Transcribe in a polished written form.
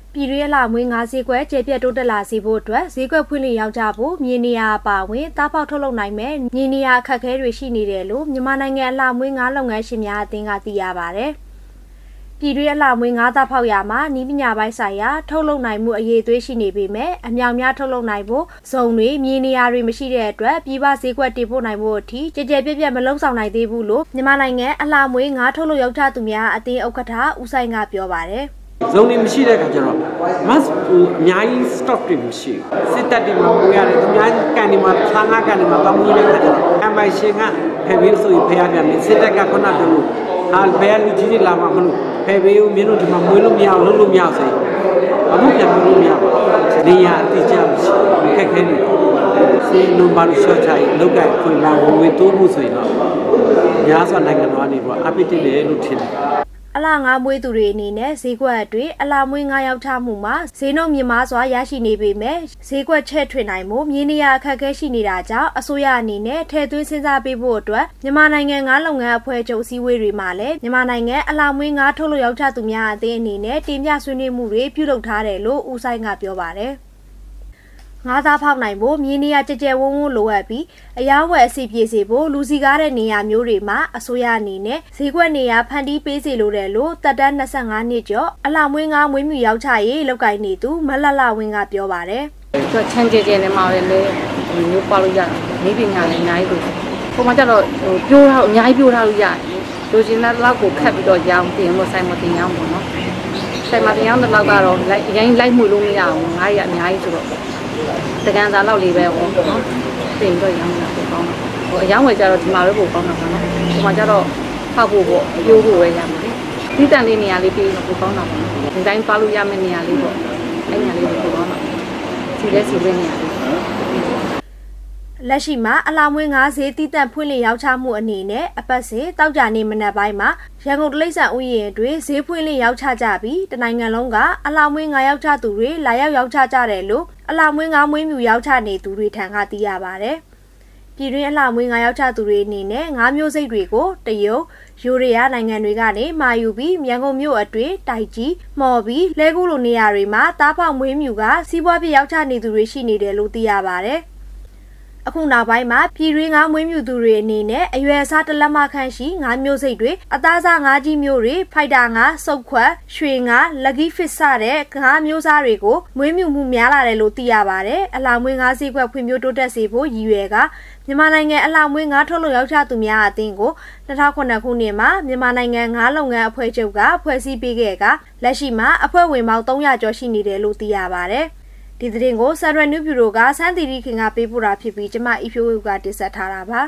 ပြည်တွင်းအလာမွေးငါးဈေးကွက်ကျေပြတ်တိုးတက်လာစေဖို့အတွက်ဈေးကွက်ဖွင့်လှစ်ရောက်ကြဖို့မြေနေရာအပါအဝင်သားပေါက်ထုတ်လုပ်နိုင်မဲ့မြေနေရာအခက်အခဲတွေရှိနေတယ်လို့မြန်မာနိုင်ငံအလာမွေးငါးလုပ်ငန်းရှင်များအသင်းကသိရပါတယ်။ပြည်တွင်းအလာမွေးငါးသားဖောက်ရာမှာနီးပညာပိုင်းဆိုင်ရာထုတ်လုပ်နိုင်မှုအရေးသွေးရှိနေပေမဲ့အမြောင်များထုတ်လုပ်နိုင်ဖို့ဇုံတွေမြေနေရာတွေမရှိတဲ့အတွက်ပြည်ပဈေးကွက်တင်ပို့နိုင်ဖို့အထိကြကြပြတ်မလုံဆောင်နိုင်သေးဘူးလို့မြန်မာနိုင်ငံအလာမွေးငါးထုတ်လုပ်ရောက်ကြသူများအသင်းဥက္ကဋ္ဌဦးဆိုင်ကပြောပါတယ်ဇုံနေမရှိတဲ့အခါကျတော့ mass အများကြီး stock တွေမရှိဘူးစစ်တပ်တွေမှာပို့ရတယ်အများကြီးကန်ဒီမှာသာငါကန်ဒီမှာတောင်းနေတဲ့အခါကျတော့အမိုင်ရှင်ကဖယ်ပြီးဆိုရင်ဖယ်ရပြန်တယ်စစ်တပ်ကခုနကပြောလို့ဟာဘယ်လူကြီးတွေလာမှမလို့ဖယ်ပြီးမင်းတို့ဒီမှာမွေးလို့မရအောင်လုပ်လို့မရအောင်ဆိုရင်အခုပြန်လို့မရဘူးနေရအတိအကျမရှိခက်ခဲနေစေလုံးပါလို့ရှော့ချရင်လောက်ကခွင့်လာဝင်တိုးမှုဆိုရင်တော့များစွာနိုင်ငံတော်ကနေပြီးအပိတိတယ်လို့ထင်တယ်အလာငါးမွေးသူတွေအနေနဲ့ဈေးကွက်အတွင်းအလာမွေးငါးရောက်ထမှုမှာဈေးနှုန်းမြင့်မားစွာရရှိနေပေမဲ့ဈေးကွက်ချဲ့ထွင်နိုင်မှုမြေနေရာအခက်အခဲရှိနေတာကြောင့်အစိုးရအနေနဲ့ထည့်သွင်းစဉ်းစားပေးဖို့အတွက်မြန်မာနိုင်ငံငါးလုပ်ငန်းအဖွဲ့ချုပ်စည်းဝေးတွေမှာလည်းမြန်မာနိုင်ငံအလာမွေးငါးထုတ်လုပ်ရောက်ထသူများအသင်းအနေနဲ့တင်ပြဆွေးနွေးမှုတွေပြုလုပ်ထားတယ်လို့ဦးဆိုင်ကပြောပါတယ်ငါးသားဖောက်နိုင်ဖို့မြေနေရာကြကြဝုန်းဝုန်းလိုအပ်ပြီးအယောင်းဝယ်အစီပြေစေဖို့လူစီကားတဲ့နေရာမျိုးတွေမှာအစိုးရအနေနဲ့ဈေးကွက်နေရာဖန်တီးပေးစေလိုတယ်လို့တက်တန်း25နှစ်ကျော်အလာမွေးငါးမွေးမြူရောက်ချရေးလောက်ကင်နေသူမလလဝင်းကပြောပါတယ်။ချမ်းကျဲနဲ့မှာလည်းမျိုးပွားလို့ရတယ်။နေပညာလည်းအများကြီးလို့။ပုံမှန်ကျတော့ပြိုးထားအများကြီးပြိုးထားလို့ရတယ်။လူချင်းတဲ့လောက်ကိုခက်ပြီးတော့ရောင်းတင်လို့ဆိုင်မတင်ရောင်းပေါ့နော်။ဆိုင်မတင်ရောင်းတဲ့လောက်ကတော့အရင်လိုက်မှုလို့မရဘူး။ငါးရအများကြီးဆိုတော့တကန်စားလောက်လေးပဲဟောနော်ပြင်တော့ရောင်းတာပိုကောင်းတာဟိုအယောင်းဝယ်ကြတော့ဒီမှာပဲပိုကောင်းတာပါနော်ဒီမှာကျတော့ဖောက်ဖို့ပေါ့အပြိုးဖို့ပဲရမှာလေဒီတန်လေးနေရာလေးပြီးတော့ပိုကောင်းတာပါနော်ဒီတိုင်းပါလို့ရမယ့်နေရာလေးပေါ့အဲ့နေရာလေးပိုကောင်းတာဒီလက်စီလေးနေရာလေးလက်ရှိမှာအလာမွေးငါးဈေးတိတက်ဖွင့်လှစ်ရောက်ချမှုအနေနဲ့အပတ်စဉ်တောက်ကြနေမနက်ပိုင်းမှာရန်ကုန်တလိပ်ဆန်ဥယျာဉ်တွင်ဈေးဖွင့်လှစ်ရောက်ချကြပြီးတနိုင်ငံလုံးကအလာမွေးငါးရောက်ချသူတွေလာရောက်ချကြတယ်လို့အလာမွေးငါးမွေးမြူရောက်ချနေသူတွေထံကသိရပါတယ်။ပြည်တွင်းအလာမွေးငါးရောက်ချသူတွေအနေနဲ့ငါးမျိုးစိတ်တွေကိုတရုတ်ယူရီးယားနိုင်ငံတွေကနေမှာယူပြီးရန်ကုန်မြို့အတွင်းတိုက်ကြီးမော်ပြီးလဲကူလိုနေရာတွေမှာတားဖောက်မွေးမြူကစီးပွားဖြစ်ရောက်ချနေသူတွေရှိနေတယ်လို့သိရပါတယ်။အခုနောက်ပိုင်းမှာပြည်တွင်းငါးမွေးမြူသူတွေအနေနဲ့အရွယ်အစားတလက်မခန့်ရှိငါးမျိုးစိတ်တွေအသားစားငါးကြီးမျိုးတွေဖိုက်တာငါးစုပ်ခွက်ရွှေငါးလက်ကီးဖစ်စတဲ့ငါးမျိုးစားတွေကိုမွေးမြူမှုများလာတယ်လို့သိရပါတယ်။အလာမွေးငါးဈေးကွက်ဖွံ့ဖြိုးတိုးတက်စေဖို့ရည်ရွယ်ကမြန်မာနိုင်ငံအလာမွေးငါးထုတ်လုပ်ရောက်ချသူများအသင်းကို2009ခုနှစ်မှာမြန်မာနိုင်ငံငါးလုပ်ငန်းအဖွဲ့ချုပ်ကဖွဲ့စည်းပေးခဲ့ကလက်ရှိမှာအဖွဲ့ဝင်ပေါင်း300ကျော်ရှိနေတယ်လို့သိရပါတယ်။ဒီသတင်းကိုဆန်ရနူးဗျူရိုကစန်းတီရီခင်ကပေးပို့တာဖြစ်ပြီးကျမအီဖြိုးဝေကတင်ဆက်ထားတာပါ